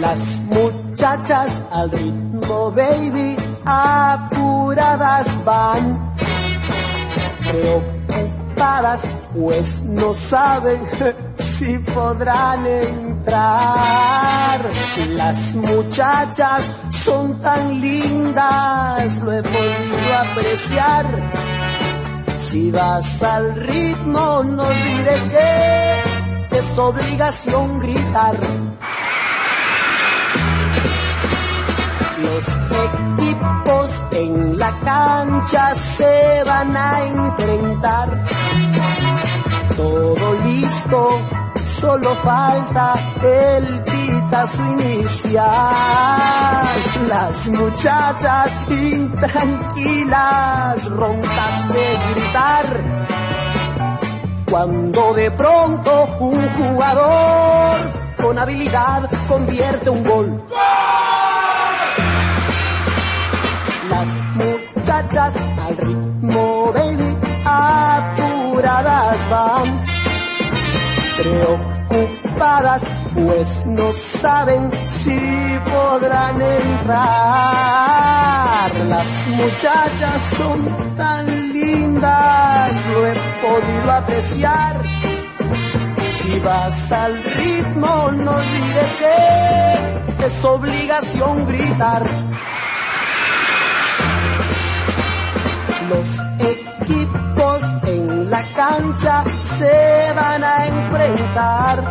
Las muchachas al ritmo, baby, apuradas van, preocupadas, pues no saben si podrán entrar. Las muchachas son tan lindas, lo he podido apreciar. Si vas al ritmo, no olvides que es obligación gritar. Los equipos en la cancha se van a enfrentar. Todo listo, solo falta el pitazo inicial. Las muchachas intranquilas, roncas de gritar, cuando de pronto un jugador con habilidad convierte un gol. Las muchachas al ritmo, baby, apuradas van, preocupadas, pues no saben si podrán entrar. Las muchachas son tan lindas, lo he podido apreciar. Si vas al ritmo, no olvides que es obligación gritar. Los equipos en la cancha se van a enfrentar.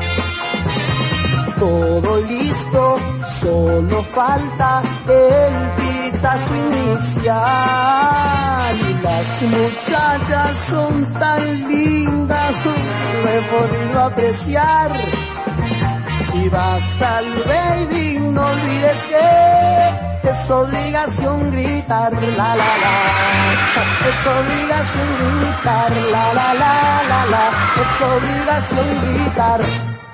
Todo listo, solo falta el pitazo inicial. Y las muchachas son tan lindas, lo he podido apreciar. Si vas al baby, no olvides que es obligación gritar, la la la. Es obligación gritar, la la la la la. Es obligación gritar.